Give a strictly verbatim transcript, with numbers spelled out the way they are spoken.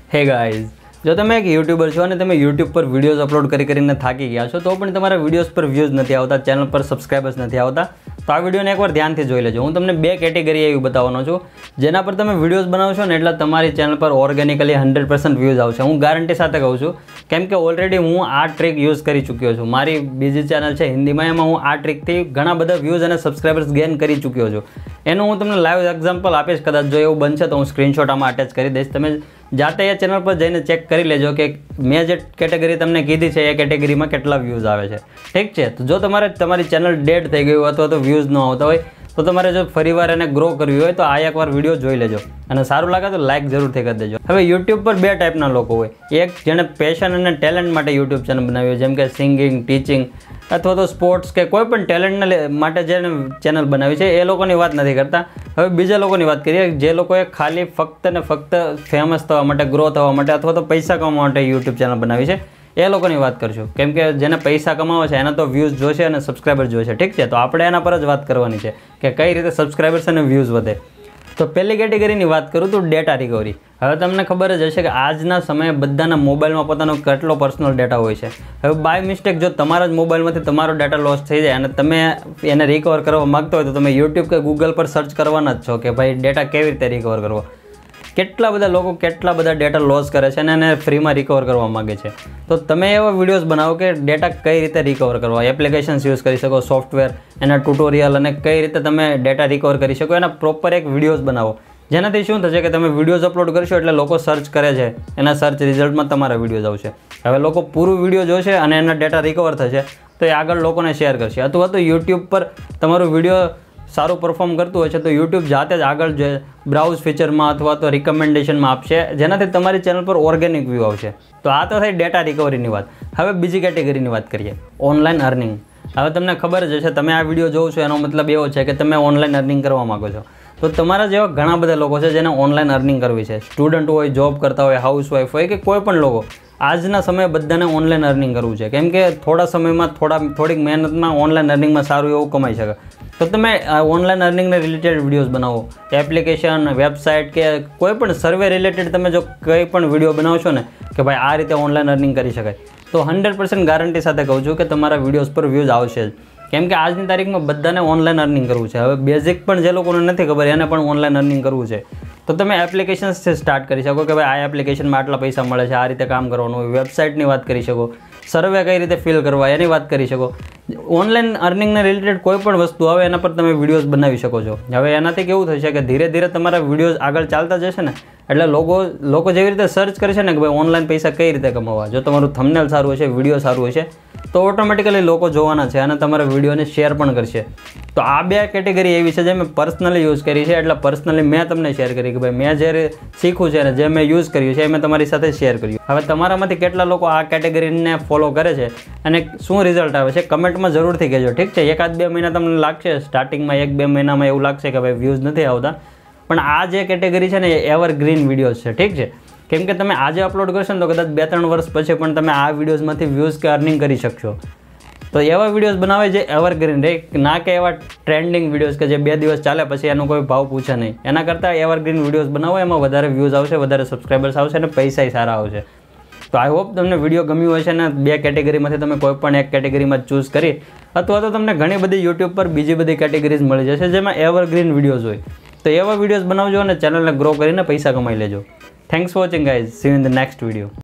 Hey guys, જો તમે એક યુટ્યુબર છો અને તમે યુટ્યુબ પર વિડીયોઝ અપલોડ કરી કરીને થાકી ગયા છો તો પણ તમારા વિડીયોઝ પર વ્યૂઝ નથી આવતા, ચેનલ પર સબસ્ક્રાઈબર્સ નથી આવતા, તો આ વિડીયોને એકવાર ધ્યાનથી જોઈ લેજો. હું તમને બે કેટેગરી એવી બતાવવાનો છું જેના પર તમે વિડીયોઝ બનાવશો ને એટલે તમારી ચેનલ પર ઓર્ગેનિકલી હંડ્રેડ પર્સન્ટ વ્યૂઝ આવશે. હું ગારંટી સાથે કહું છું, કેમ કે ઓલરેડી હું આ ટ્રીક યુઝ કરી ચૂક્યો છું. મારી બીજી ચેનલ છે હિન્દીમાં, એમાં હું આ ટ્રીકથી ઘણા બધા વ્યૂઝ અને સબસ્ક્રાઈબર્સ ગેઇન કરી ચૂક્યો છું. એનું હું તમને લાઈવ એક્ઝામ્પલ આપીશ. કદાચ જો એવું બનશે તો હું સ્ક્રીનશોટ આમાં અટેચ કરી દઈશ. તમે જાતે એ ચેનલ પર જઈને ચેક કરી લેજો કે મેં જે કેટેગરી તમને કીધી છે એ કેટેગરીમાં કેટલા વ્યૂઝ આવે છે. ઠીક છે, તો જો તમારે તમારી ચેનલ ડેડ થઈ ગયું અથવા તો વ્યૂઝ ન આવતા હોય તો તમારે જો ફરીવાર એને ગ્રો કરવી હોય તો આ એકવાર વિડીયો જોઈ લેજો અને સારું લાગે તો લાઇક જરૂરથી કરી દેજો. હવે યુટ્યુબ પર બે ટાઈપના લોકો હોય. એક જેણે પેશન અને ટેલેન્ટ માટે યુટ્યુબ ચેનલ બનાવી હોય, જેમ કે સિંગિંગ, ટીચિંગ અથવા તો સ્પોર્ટ્સ કે કોઈ પણ ટેલેન્ટને માટે જેને ચેનલ બનાવી છે એ લોકોની વાત નથી કરતા. હવે બીજા લોકોની વાત કરીએ, જે લોકોએ ખાલી ફક્ત ને ફક્ત ફેમસ થવા માટે, ગ્રો થવા માટે અથવા તો પૈસા કમાવા માટે યુટ્યુબ ચેનલ બનાવી છે એ લોકોની વાત કરશું. કેમ કે જેને પૈસા કમાવા છે એને તો વ્યૂઝ જોશે અને સબસ્ક્રાઈબર જોશે. ઠીક છે, તો આપણે એના પર જ વાત કરવાની છે કે કઈ રીતે સબસ્ક્રાઈબર્સ અને વ્યૂઝ વધે. તો પહેલી કેટેગરીની વાત કરું તો ડેટા રિકવરી. હવે તમને ખબર જ હશે કે આજના સમયે બધાના મોબાઈલમાં પોતાનો કેટલો પર્સનલ ડેટા હોય છે. હવે બાય મિસ્ટેક જો તમારા જ મોબાઈલમાંથી તમારો ડેટા લોસ થઈ જાય અને તમે એને રિકવર કરવા માગતો હોય તો તમે યુટ્યુબ કે ગૂગલ પર સર્ચ કરવાના જ છો કે ભાઈ ડેટા કેવી રીતે રિકવર કરવો. કેટલા બધા લોકો કેટલા બધા ડેટા લોસ કરે છે અને એને ફ્રીમાં રિકવર કરવા માગે છે. તો તમે એવા વિડીયોઝ બનાવો કે ડેટા કઈ રીતે રિકવર કરવા, એપ્લિકેશન્સ યુઝ કરી શકો, સોફ્ટવેર, એના ટ્યુટોરિયલ અને કઈ રીતે તમે ડેટા રિકવર કરી શકો એના પ્રોપર એક વિડીયોઝ બનાવો. જેનાથી શું થશે કે તમે વિડીયોઝ અપલોડ કરશો એટલે લોકો સર્ચ કરે છે, એના સર્ચ રિઝલ્ટમાં તમારા વિડીયોઝ આવશે. હવે લોકો પૂરું વિડીયો જોશે અને એના ડેટા રિકવર થશે તો એ આગળ લોકોને શેર કરશે. અથવા તો યુટ્યુબ પર તમારું વિડીયો સારું પરફોર્મ કરતું હોય છે તો યુટ્યુબ જાતે જ આગળ જે બ્રાઉઝ ફીચરમાં અથવા તો રિકમેન્ડેશનમાં આપશે, જેનાથી તમારી ચેનલ પર ઓર્ગેનિક વ્યૂ આવશે. તો આ તો થઈ ડેટા રિકવરીની વાત. હવે બીજી કેટેગરીની વાત કરીએ, ઓનલાઈન અર્નિંગ. હવે તમને ખબર જ હશે, તમે આ વિડીયો જોવો છો એનો મતલબ એવો છે કે તમે ઓનલાઈન અર્નિંગ કરવા માગો છો. તો તમારા જેવા ઘણા બધા લોકો છે જેને ઓનલાઈન અર્નિંગ કરવી છે. સ્ટુડન્ટ હોય, જોબ કરતા હોય, હાઉસવાઈફ હોય કે કોઈ પણ લોકો, આજના સમયે બધાને ઓનલાઈન અર્નિંગ કરવું છે. કેમ કે થોડા સમયમાં થોડા થોડીક મહેનતમાં ઓનલાઈન અર્નિંગમાં સારું એવું કમાઈ શકે. તો તમે ઓનલાઈન અર્નિંગને રિલેટેડ વિડીયોઝ બનાવો. એપ્લિકેશન, વેબસાઇટ કે કોઈ પણ સર્વે રિલેટેડ તમે જો કંઈ પણ વિડીયો બનાવશો ને કે ભાઈ આ રીતે ઓનલાઈન અર્નિંગ કરી શકાય, તો હંડ્રેડ પર્સન્ટ ગારંટી સાથે કહું છું કે તમારા વિડીયોઝ પર વ્યૂઝ આવશે જ. કેમ કે આજની તારીખમાં બધાને ઓનલાઈન અર્નિંગ કરવું છે. હવે બેઝિક પણ જે લોકોને નથી ખબર એને પણ ઓનલાઈન અર્નિંગ કરવું છે. તો તમે એપ્લિકેશન્સથી સ્ટાર્ટ કરી શકો કે ભાઈ આ એપ્લિકેશનમાં આટલા પૈસા મળે છે, આ રીતે કામ કરવાનું હોય. વેબસાઇટની વાત કરી શકો, સર્વે કઈ રીતે ફિલ કરવા એની વાત કરી શકો. ઓનલાઈન અર્નિંગને રિલેટેડ કોઈ પણ વસ્તુ આવે એના પર તમે વિડીયોઝ બનાવી શકો છો. હવે એનાથી કેવું થશે કે ધીરે ધીરે તમારા વિડીયોઝ આગળ ચાલતા જશે ને એટલે લોકો લોકો જેવી રીતે સર્ચ કરશે ને કે ભાઈ ઓનલાઈન પૈસા કઈ રીતે કમાવા, જો તમારું થંબનેલ સારું હશે, વિડીયો સારું હશે તો ઓટોમેટિકલી લોકો જોવાના છે અને તમારા વિડીયોને શેર પણ કરશે. તો આ બે કેટેગરી એવી છે જે મેં પર્સનલી યુઝ કરી છે, એટલે પર્સનલી મેં તમને શેર કરી કે ભાઈ મેં જે શીખ્યું છે અને જે મેં યુઝ કર્યું છે એ મેં તમારી સાથે શેર કર્યું. હવે તમારામાંથી કેટલા લોકો આ કેટેગરીને ફોલો કરે છે અને શું રિઝલ્ટ આવે છે કમેન્ટમાં જરૂરથી કહેજો. ઠીક છે, એકાદ બે મહિના તમને લાગશે, સ્ટાર્ટિંગમાં એક બે મહિનામાં એવું લાગશે કે ભાઈ વ્યૂઝ નથી આવતા, પણ આ જે કેટેગરી છે ને એ એવરગ્રીન વિડીયોઝ છે. ઠીક છે, કેમ કે તમે આજે અપલોડ કરશો ને તો કદાચ બે ત્રણ વર્ષ પછી પણ તમે આ વિડીયોઝમાંથી વ્યૂઝ કે અર્નિંગ કરી શકશો. તો એવા વિડીયોઝ બનાવે જે એવરગ્રીન રહે, ના કે એવા ટ્રેન્ડિંગ વિડીયોઝ કે જે બે દિવસ ચાલે પછી એનો કોઈ ભાવ પૂછે નહીં. એના કરતાં એવરગ્રીન વિડીયોઝ બનાવો, એમાં વધારે વ્યૂઝ આવશે, વધારે સબસ્ક્રાઈબર્સ આવશે અને પૈસાય સારા આવશે. તો આઈ હોપ તમને વિડીયો ગમ્યું હશે ને બે કેટેગરીમાંથી તમે કોઈ પણ એક કેટેગરીમાં ચૂઝ કરી, અથવા તો તમને ઘણી બધી યુટ્યુબ પર બીજી બધી કેટેગરીઝ મળી જશે જેમાં એવરગ્રીન વિડીયોઝ હોય. તો એવા વિડીયોઝ બનાવજો અને ચેનલને ગ્રો કરીને પૈસા કમાઈ લેજો. Thanks for watching guys. See you in the next video.